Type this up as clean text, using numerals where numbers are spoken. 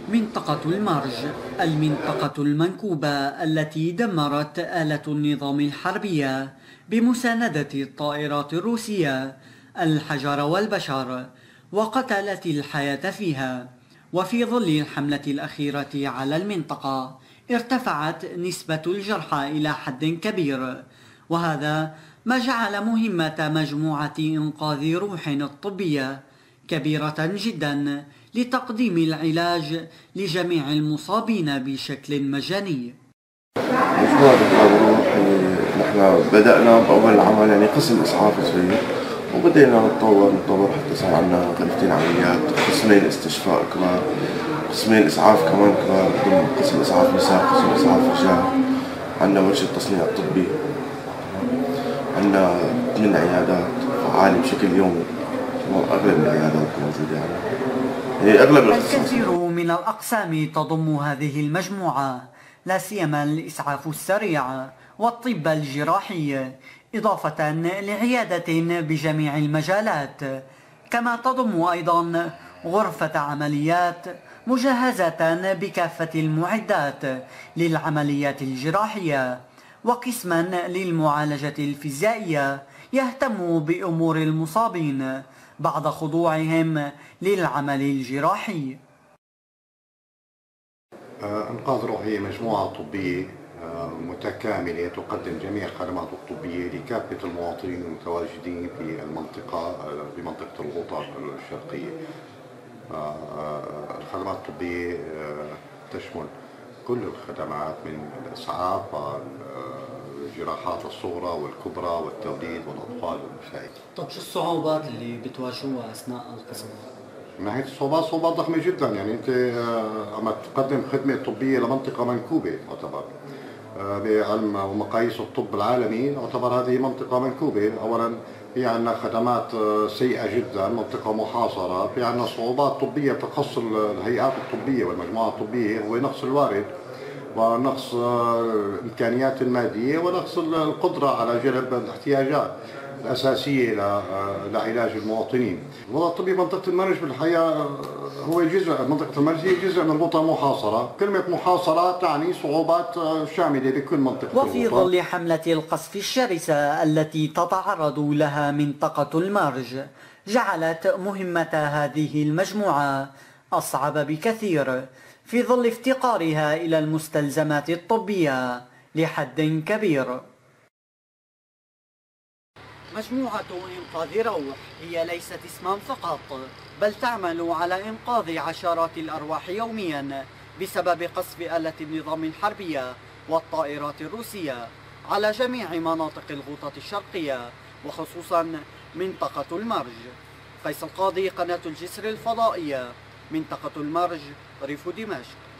منطقة المرج، المنطقة المنكوبة التي دمرت آلة النظام الحربية بمساندة الطائرات الروسية الحجر والبشر، وقتلت الحياة فيها. وفي ظل الحملة الأخيرة على المنطقة ارتفعت نسبة الجرحى إلى حد كبير، وهذا ما جعل مهمة مجموعة إنقاذ روح الطبية كبيرة جدا لتقديم العلاج لجميع المصابين بشكل مجاني. مشروع إنقاذ الروح نحن بدأنا بأول العمل قسم إسعاف صغير، وبدأنا نتطور حتى صار عندنا غرفتين عمليات، قسمين استشفاء كبار، قسمين إسعاف كمان كبار، ضمن قسم إسعاف نساء، قسم إسعاف رجال. عندنا ورشة تصنيع طبي، عندنا 8 عيادات فعالة بشكل يومي. أغلب العيادات موجودة هي أغلب الكثير من الأقسام تضم هذه المجموعة، لا سيما الإسعاف السريع والطب الجراحي، إضافة لعيادة بجميع المجالات، كما تضم أيضا غرفة عمليات مجهزة بكافة المعدات للعمليات الجراحية، وقسما للمعالجة الفيزيائية يهتم بأمور المصابين بعد خضوعهم للعمل الجراحي. إنقاذ روح هي مجموعة طبية متكاملة تقدم جميع الخدمات الطبية لكافة المواطنين المتواجدين في المنطقة بمنطقة الغوطة الشرقية. الخدمات الطبية تشمل كل الخدمات من الإسعاف والجراحات الصغرى والكبرى والتوليد والأطفال والنساء. طب شو الصعوبات اللي بتواجهوها أثناء القسم؟ من ناحية الصعوبات صعوبات ضخمة جدا، أنت عم تقدم خدمة طبية لمنطقة منكوبة تعتبر بعلم ومقاييس الطب العالمي، تعتبر هذه منطقة منكوبة. أولا في عندنا خدمات سيئة جدا، منطقة محاصرة، في عندنا صعوبات طبية تخص الهيئات الطبية والمجموعات الطبية، هو نقص الوارد ونقص الإمكانيات المادية ونقص القدرة على جلب الاحتياجات الأساسية لعلاج المواطنين. الوضع الطبي منطقة المرج بالحقيقة هو جزء، منطقة المرج هي جزء من الغوطة المحاصرة. كلمة محاصرة تعني صعوبات شاملة لكل منطقة. وفي ظل حملة القصف الشرسة التي تتعرض لها منطقة المرج، جعلت مهمة هذه المجموعة أصعب بكثير في ظل افتقارها إلى المستلزمات الطبية لحد كبير. مجموعة إنقاذ روح هي ليست اسما فقط، بل تعمل على إنقاذ عشرات الأرواح يوميا بسبب قصف آلة النظام الحربية والطائرات الروسية على جميع مناطق الغوطة الشرقية، وخصوصا منطقة المرج. فيصل قاضي، قناة الجسر الفضائية، منطقة المرج، ريف دمشق.